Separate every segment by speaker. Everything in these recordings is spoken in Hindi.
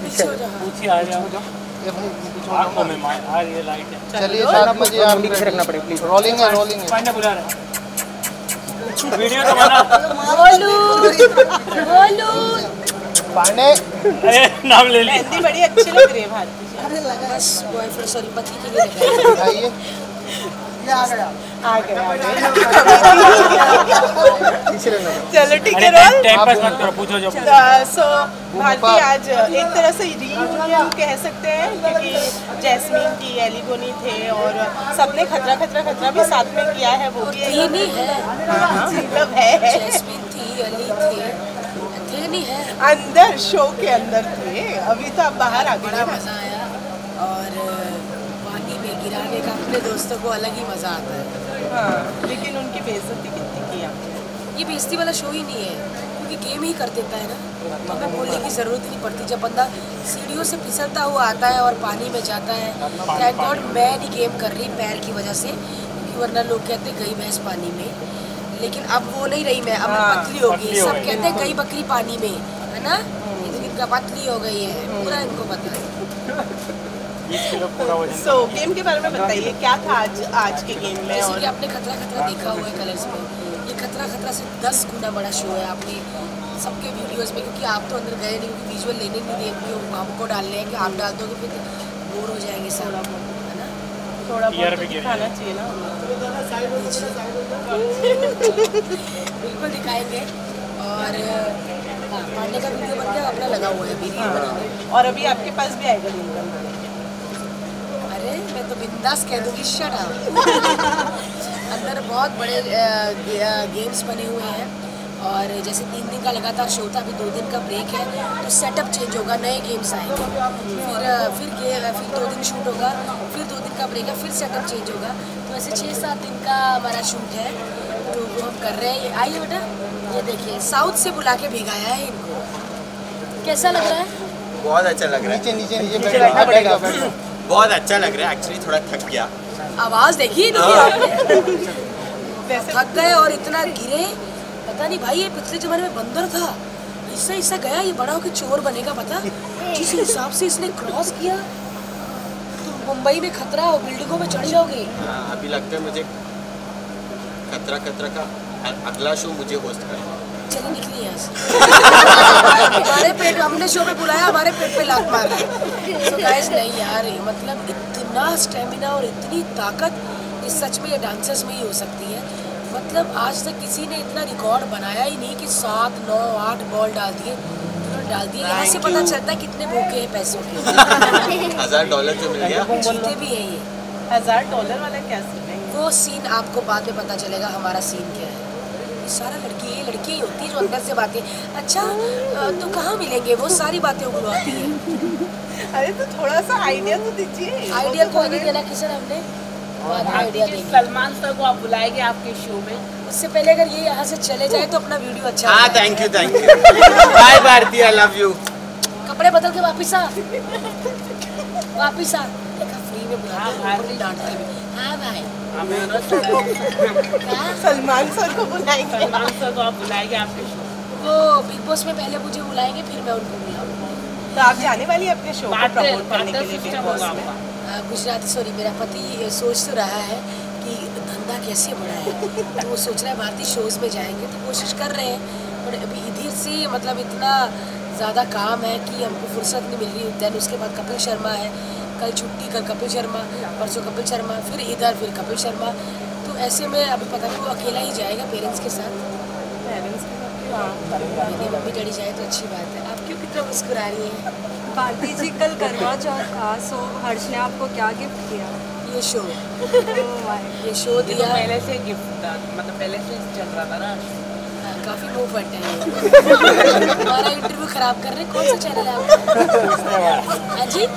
Speaker 1: पीछे हो जाओ,
Speaker 2: पूछिए आ जाओ। आँखों में मार आ रही है लाइट है।
Speaker 3: चलिए 7 बजे आप पीछे रखना पड़ेगा प्लीज। रोलिंग है रोलिंग है।
Speaker 2: पांडे बुला रहे हैं। वीडियो तो बना।
Speaker 1: बोलू बोलू
Speaker 3: पांडे
Speaker 2: अरे नाम ले ली।
Speaker 4: मेहंदी बड़ी अच्छी लग रही है भारती जी।
Speaker 1: बस बॉयफ्रेंड सॉरी पति के लिए लगाई।
Speaker 3: आइए
Speaker 4: आ गया
Speaker 3: पीछे रहना।
Speaker 4: चलो ठीक है
Speaker 2: अरे
Speaker 4: रोल।
Speaker 2: टाइम पास मत करो, पूछो जो।
Speaker 4: सो भारती आज एक तरह से रीयूनियन कह सकते हैं क्योंकि जैस्मीन थी, एलिगोनी थे और सबने खतरा खतरा खतरा भी साथ में किया है। वो भी
Speaker 1: ये नहीं है,
Speaker 4: मतलब है
Speaker 1: जैस्मीन थी, अली थे नहीं है।
Speaker 4: अंदर शो के अंदर थे, अभी तो आप बाहर आ
Speaker 1: बड़ा
Speaker 4: गए।
Speaker 1: मज़ा आया और पानी में गिराने का अपने दोस्तों को अलग ही मज़ा आता है।
Speaker 4: हाँ, लेकिन उनकी बेइज्जती कितनी की आपने?
Speaker 1: ये बेइज्जती वाला शो ही नहीं है क्योंकि गेम ही कर देता है ना, तो हमें बोलने की ज़रूरत ही नहीं पड़ती। जब बंदा सीढ़ियों से फिसलता हुआ आता है और पानी में जाता है, थैंक गॉड मैं नहीं गेम कर रही पैर की वजह से, क्योंकि वरना लोग कहते गई भैंस पानी में, लेकिन अब वो नहीं रही मैं, अब मैं पतली हो गई। सब कहते हैं गई बकरी पानी में, है ना, लेकिन इनका पतली हो गई है, पूरा इनको पता है।
Speaker 4: सो गेम के बारे में बताइए, क्या था आज के गेम में?
Speaker 1: जैसे
Speaker 4: और
Speaker 1: कि आपने खतरा खतरा देखा हुआ है कलर्स में, ये खतरा खतरा से 10 गुना बड़ा शो है। आपने सबके वीडियोस में, क्योंकि आप तो अंदर गए नहीं, क्योंकि विजुअल लेने नहीं दिए, क्योंकि हमको डालने हैं कि आप डाल दोगे फिर बोर हो जाएंगे सब, है ना।
Speaker 4: थोड़ा बहुत तो दिखाना चाहिए ना।
Speaker 1: बिल्कुल दिखाएंगे। और पांडे का वीडियो बन गया, अपना लगा हुआ है अभी रील बनाने।
Speaker 4: और अभी आपके पास भी आएगा रील बनाने।
Speaker 1: अरे मैं तो बिंदास कह दूँगी शट अप। अंदर बहुत बड़े गेम्स बने हुए हैं और जैसे 3 दिन का लगातार शो था, अभी 2 दिन का ब्रेक है, तो सेटअप चेंज होगा, नए गेम्स आएंगे, फिर 2 दिन शूट होगा, फिर 2 दिन का ब्रेक है, फिर सेटअप चेंज होगा। तो ऐसे 6-7 दिन का हमारा शूट है, तो वो हम कर रहे हैं। आइए बेटा, ये देखिए साउथ से बुला के भिगाया है इनको। कैसा लग रहा है?
Speaker 5: बहुत अच्छा लग रहा है।
Speaker 3: नीचे नीचे नीचे बैठना पड़ेगा।
Speaker 5: बहुत अच्छा लग रहा है, एक्चुअली थोड़ा थक गया।
Speaker 1: आवाज़ देखिए इनकी आपने। थक गए और इतना गिरे, पता नहीं भाई ये पिछले जमाने में बंदर था, इससे इससे गया, ये बड़ा होकर चोर बनेगा। पता जिस हिसाब से इसने क्रॉस किया, तो मुंबई में खतरा हो, बिल्डिंगों में चढ़ जाओगे।
Speaker 5: हाँ, अभी लगता है मुझे खतरा खतरा का अगला शो मुझे होस्ट करना है।
Speaker 1: चलिए निकलिए यहाँ से। हमारे पेट, हमने शो पे बुलाया, हमारे पेट पे लात मार रहा है। तो गाइस नहीं यार, मतलब इतना स्टेमिना और इतनी ताकत इस सच में ये डांसर्स में ही हो सकती है। मतलब आज तक किसी ने इतना रिकॉर्ड बनाया ही नहीं कि 7, 9, 8 बॉल डाल दिए, उन्होंने डाल दिए। यहाँ से पता चलता है कितने भूखे हैं पैसों के।
Speaker 5: $1000 जो मिल गया।
Speaker 1: जीते भी है ये।
Speaker 4: $1000 वाला क्या सीन है?
Speaker 1: वो सीन आपको बाद में पता चलेगा हमारा सीन क्या है। ये सारा लड़की ही होती है जो अंदर से बातें, अच्छा तो कहाँ मिलेंगे, वो सारी बातें उगलवाती है।
Speaker 4: अरे तो थोड़ा सा आइडिया तो दीजिए।
Speaker 1: आइडिया कोई नहीं देना किशन, हमने आइडिया देंगे।
Speaker 6: सलमान सर को आप बुलाएंगे आपके शो में,
Speaker 1: उससे पहले अगर ये यहाँ से चले जाए तो अपना वीडियो अच्छा
Speaker 5: हाँ,
Speaker 1: बनाएगा।
Speaker 5: Thank you bye Bharti, I love you.
Speaker 1: कपड़े बदल के वापिस आ, वापिस आ। फ्री में बुला डांटते हैं। हाँ भाई,
Speaker 4: सलमान सर को बुलाएंगे।
Speaker 6: सलमान सर को आप बुलाएंगे आपके शो।
Speaker 1: वो बिग बॉस में पहले मुझे बुलाएंगे, फिर मैं उनको बुलाऊंगा।
Speaker 4: तो आप जाने वाली है अपने शो को प्रमोट करने के लिए बिग बॉस में?
Speaker 1: गुजराती सॉरी, मेरा पति सोच तो रहा है कि धंधा कैसे बढ़ाए, तो वो सोच रहा है भारतीय शोज़ में जाएंगे, तो कोशिश कर रहे हैं। पर अभी इधर से मतलब इतना ज़्यादा काम है कि हमको फुर्सत नहीं मिल रही। दैन उसके बाद कपिल शर्मा है, कल छुट्टी, कल कपिल शर्मा, परसों कपिल शर्मा, फिर इधर फिर कपिल शर्मा। तो ऐसे में अभी पता नहीं वो अकेला ही जाएगा पेरेंट्स के साथ। मेरी मम्मी डैडी जाए तो अच्छी बात है। आप क्यों कितना मुस्कुरा रही हैं?
Speaker 7: भारती जी कल करवा चौथ था, सो हर्ष ने आपको क्या गिफ्ट किया?
Speaker 1: ये शो
Speaker 7: Oh my
Speaker 1: ये शो
Speaker 6: ये तो
Speaker 1: दिया।
Speaker 6: पहले से गिफ्ट था, मतलब पहले से चल रहा था ना।
Speaker 1: काफ़ी मूवमेंट है। हमारा इंटरव्यू खराब कर रहे हैं। कौन सा चैनल है आपका? हाँ जी,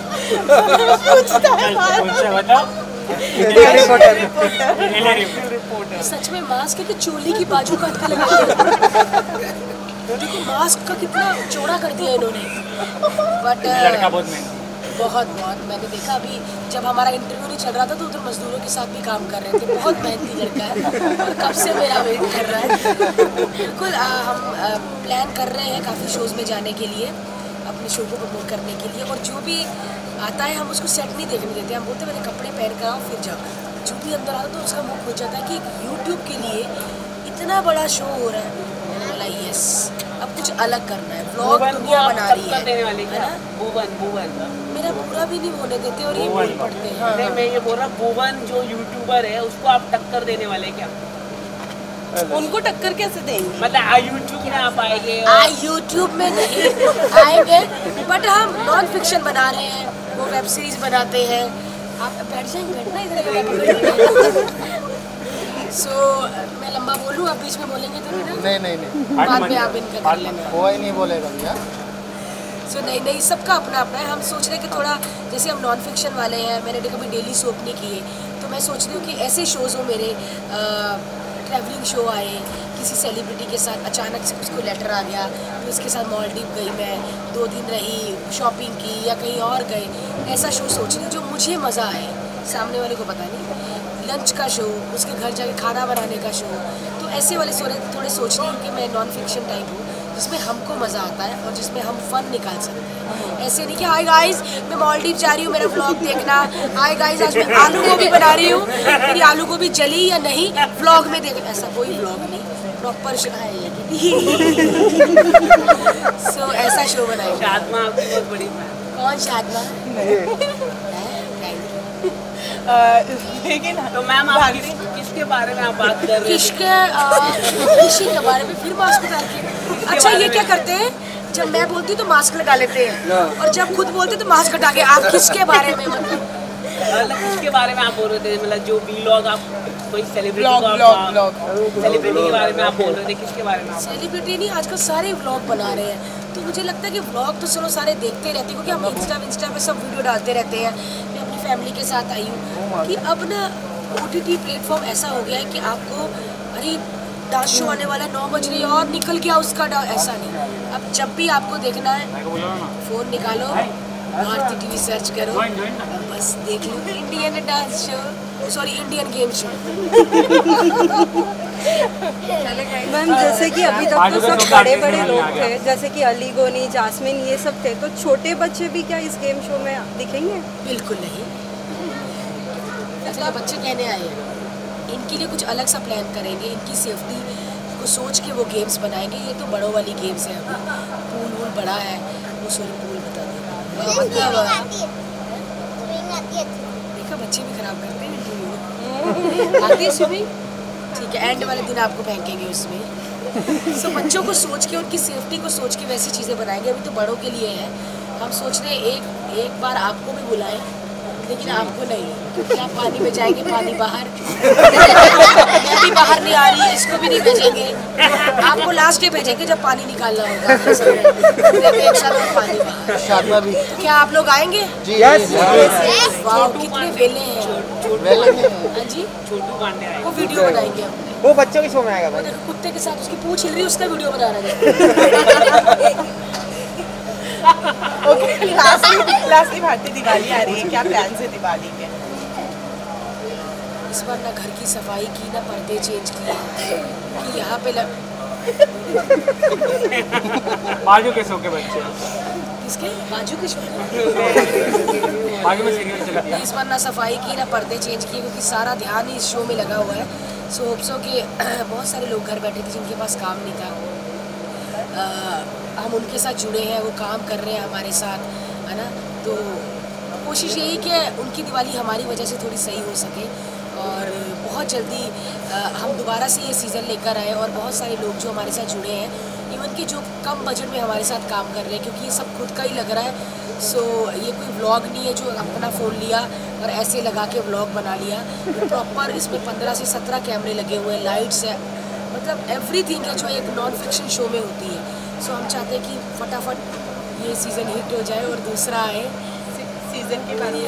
Speaker 1: सच में मास्क के चोली की बाजू काट के लगा दिया। देखो मास्क का कितना चौड़ा कर दिया इन्होंने। बट बहुत मैंने देखा अभी जब हमारा इंटरव्यू नहीं चल रहा था तो उधर मजदूरों के साथ भी काम कर रहे थे। बहुत मेहनती लड़का है और कब से मेरा वेट कर रहा है। बिल्कुल हम प्लान कर रहे हैं काफ़ी शोज़ में जाने के लिए। अपनी अपने शो को प्रमोट करने के लिए। और जो भी आता है हम उसको सेट नहीं देखने देते, हम बोलते मेरे कपड़े पहन कर आओ फिर जाओ। जो भी अंदर आता तो उसका मुख हो जाता है कि यूट्यूब के लिए इतना बड़ा शो हो रहा है। यस, अब कुछ अलग करना है, व्लॉग दुनिया बना रही है ना।
Speaker 6: भुवन
Speaker 1: मेरा पूरा भी नहीं होने देते और ये बोल पड़ते हैं।
Speaker 6: नहीं, मैं ये बोल रहा भुवन जो यूट्यूबर है उसको आप टक्कर देने वाले क्या?
Speaker 4: उनको टक्कर कैसे देंगे?
Speaker 6: मतलब यूट्यूब में आप आएंगे?
Speaker 1: यूट्यूब में नहीं आएंगे, बट हम नॉन फिक्शन बना रहे हैं, वो वेब सीरीज बनाते हैं। आप बैठ जाएंगे ना इधर। सो मैं लंबा बोलूँ, आप बीच में बोलेंगे तो नहीं?
Speaker 3: नहीं
Speaker 1: बाद में आप इनका कर लेना।
Speaker 3: कोई नहीं बोलेगा भैया।
Speaker 1: सो नहीं, सबका अपना अपना है। हम सोच रहे हैं कि थोड़ा जैसे हम नॉन फिक्शन वाले हैं, मैंने कभी डेली सोप नहीं किए, तो मैं सोच रही हूँ कि ऐसे शोज़ हो मेरे, ट्रैवलिंग शो आए, किसी सेलिब्रिटी के साथ अचानक से उसको लेटर आ गया तो उसके साथ मालदीव गई, मैं 2 दिन रही, शॉपिंग की या कहीं और गए, ऐसा शो सोच रही हूँ जो मुझे मज़ा आए, सामने वाले को पता नहीं। लंच का शो, उसके घर जाके खाना बनाने का शो, तो ऐसे वाले थोड़े सोच रही हूँ कि मैं नॉन फिक्शन टाइप हूँ जिसमें हमको मज़ा आता है और जिसमें हम फन निकाल सकते हैं। ऐसे नहीं कि हाय गाइस मैं मालदीव जा रही हूँ, मेरा व्लॉग देखना। हाय गाइस आज मैं आलू गोभी बना रही हूँ, मेरी आलू गोभी जली या नहीं व्लॉग में देखना। ऐसा कोई व्लॉग नहीं, प्रॉपर शो है ये। सो ऐसा शो बनाएंगे।
Speaker 6: शादमा आपकी बहुत बड़ी फैन।
Speaker 1: कौन शादमा?
Speaker 4: लेकिन
Speaker 6: तो मैम आप किसके बारे में आप बात कर रहे हैं?
Speaker 1: किसी के बारे में फिर मास्क उतार के। अच्छा ये क्या करते हैं, जब मैं बोलती हूँ तो मास्क लगा लेते हैं और जब खुद बोलते तो मास्क हटा के। आप किसके बारे में मतलब
Speaker 6: किसके बारे में आप बोल रहे थे? मतलब जो व्लॉग आप कोई सेलिब्रिटी सेलिब्रिटी के बारे में आप बोल रहे थे, किसके बारे में?
Speaker 1: सेलिब्रिटी नहीं, आजकल सारे व्लॉग बना रहे हैं, तो मुझे लगता है कि व्लॉग तो चलो सारे देखते रहते हैं क्योंकि हम इंस्टा पे सब वीडियो डालते रहते हैं। मैं अपनी फैमिली के साथ आई हूँ कि अब ना OTT प्लेटफॉर्म ऐसा हो गया है कि आपको अरे डांस शो आने वाला 9 बज रही है और निकल गया उसका ऐसा नहीं। अब जब भी आपको देखना है फ़ोन निकालो, भारती TV सर्च करो, बस देख लो Indian dance show, sorry Indian game show.
Speaker 7: Ma'am जैसे कि अभी तक तो सब बड़े बड़े लोग थे, जैसे कि अली गोनी, जास्मिन, ये सब थे, तो छोटे बच्चे भी क्या इस गेम शो में दिखेंगे?
Speaker 1: बिल्कुल नहीं। अच्छा ये बच्चे कहने आए हैं, इनके लिए कुछ अलग सा प्लान करेंगे, इनकी सेफ्टी को सोच के वो गेम्स बनाएंगे। ये तो बड़ों वाली गेम्स है, अभी पूल वूल बड़ा है, वो सॉरी पूल बता दें मतलब देखा बच्चे भी खराब करते हैं इंटरव्यू। आती है स्विमिंग, ठीक है, एंड वाले दिन आपको फेंकेंगे उसमें। सो बच्चों को सोच के, उनकी सेफ्टी को सोच के वैसी चीज़ें बनाएंगे। अभी तो बड़ों के लिए है। हम सोच रहे हैं एक बार आपको भी बुलाएं, लेकिन आपको नहीं, क्योंकि आप पानी में जाएंगे, पानी बाहर। मैं भी बाहर नहीं आ रही है, इसको भी नहीं भेजेंगे। आपको लास्ट डे भेजेंगे जब पानी निकालना होगा। एक साथ में पानी बाहर।
Speaker 3: शादमा भी।
Speaker 1: तो क्या आप लोग आएंगे?
Speaker 3: जी
Speaker 1: वाह कितने वेले हैं। हाँ जी,
Speaker 6: छोटू पांडे आए,
Speaker 1: वो वीडियो बनाएंगे अपने।
Speaker 3: वो बच्चों के शो में आएगा
Speaker 1: वो देखो कुत्ते के साथ उसकी पूंछ हिल रही है, उसका वीडियो बना रहे हैं।
Speaker 4: लास्टली भारती दिवाली आ रही है, क्या प्लान है दिवाली के?
Speaker 1: इस बार ना घर की सफाई की, ना पर्दे चेंज किए कि यहाँ पे
Speaker 2: बाजू के शो के बच्चे,
Speaker 1: किसके बाजू के शो
Speaker 2: बाजू में सीरियल चलती है।
Speaker 1: इस बार ना सफाई की, ना पर्दे चेंज किए, क्योंकि सारा ध्यान ही इस शो में लगा हुआ है। सो होप्सो के बहुत सारे लोग घर बैठे थे जिनके पास काम नहीं था, हम उनके साथ जुड़े हैं, वो काम कर रहे हैं हमारे साथ, है ना। तो कोशिश यही कि उनकी दिवाली हमारी वजह से थोड़ी सही हो सके और बहुत जल्दी हम दोबारा से ये सीज़न लेकर आए और बहुत सारे लोग जो हमारे साथ जुड़े हैं, इवन कि जो कम बजट में हमारे साथ काम कर रहे हैं, क्योंकि ये सब खुद का ही लग रहा है। सो ये कोई व्लॉग नहीं है जो अपना फ़ोन लिया और ऐसे लगा के व्लॉग बना लिया। प्रॉपर इसमें 15 से 17 कैमरे लगे हुए हैं, लाइट्स है, मतलब एवरीथिंग है जो एक नॉन फिक्शन शो में होती है। सो हम चाहते हैं कि फटाफट ये सीज़न हिट हो जाए और दूसरा आए।
Speaker 4: सीजन के बाद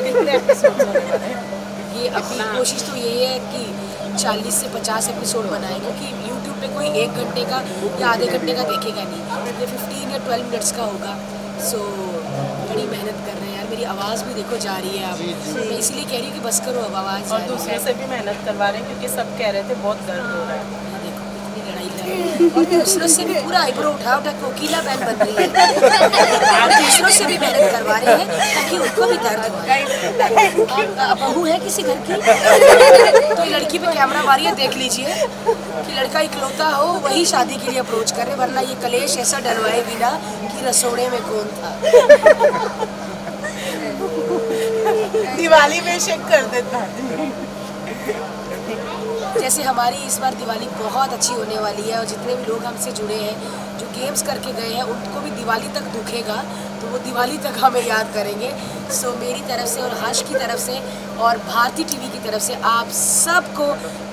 Speaker 1: ये अपनी कोशिश तो यही है कि 40 से 50 एपिसोड बनाएं, क्योंकि यूट्यूब पे कोई 1 घंटे का या आधे घंटे का देखेगा नहीं, ये 15 या 12 मिनट्स का होगा। सो बड़ी मेहनत कर रहे हैं यार, मेरी आवाज़ भी देखो जा रही है अब, मैं इसलिए कह रही हूँ कि बस करो अब आवाज़।
Speaker 4: और दूसरे से भी मेहनत करवा रहे हैं क्योंकि सब कह रहे थे बहुत दर्द हो रहा है।
Speaker 1: देखो कितनी लड़ाई और दूसरों से भी पूरा आईब्रो उठा उठा कोकिला बहन बन रही है और दूसरों से भी मेहनत करवा रहे हैं ताकि उनको भी दर्द हो। बहू है किसी घर की तो लड़की पे कैमरा मारिए, देख लीजिए कि लड़का इकलौता हो वही शादी के लिए अप्रोच करे, वरना ये कलेश ऐसा डलवाएगी ना कि रसोड़े में कौन था।
Speaker 4: दिवाली में शेक कर देता है।
Speaker 1: जैसे हमारी इस बार दिवाली बहुत अच्छी होने वाली है और जितने भी लोग हमसे जुड़े हैं जो गेम्स करके गए हैं उनको भी दिवाली तक दुखेगा, तो वो दिवाली तक हमें याद करेंगे। सो मेरी तरफ से और हर्ष की तरफ से और भारती टीवी की तरफ से आप सबको